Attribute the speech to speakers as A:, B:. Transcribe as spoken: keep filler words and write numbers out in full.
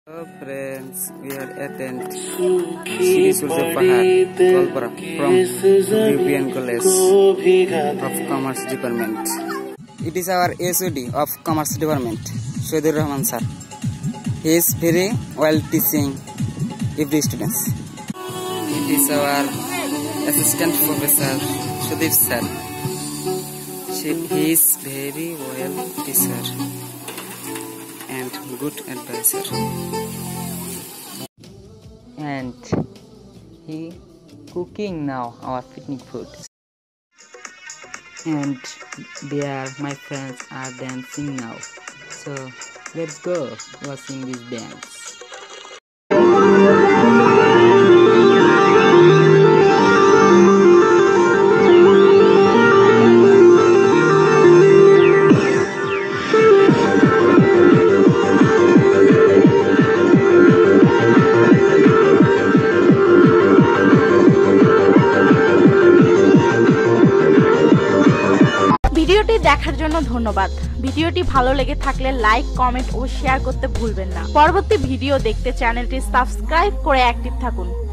A: Hello friends, we are attend Shri Surya Pahar, Goalpara from Dhubri College of Commerce Department. It is our S O D of Commerce Department, Saidur Rahman sir. He is very well teaching every students. It is our assistant professor, Sudeep sir. He is very well teacher and good advisor.
B: And he cooking now our picnic food. And there my friends are dancing now. So let's go watching this dance.
C: ভিডিওটি দেখার জন্য ধন্যবাদ। ভিডিওটি ভালো লেগে থাকলে like, comment ও share করতে ভুলবেন না। পরবর্তী ভিডিও দেখতে চ্যানেলটি সাবস্ক্রাইব করে অ্যাক্টিভ থাকুন।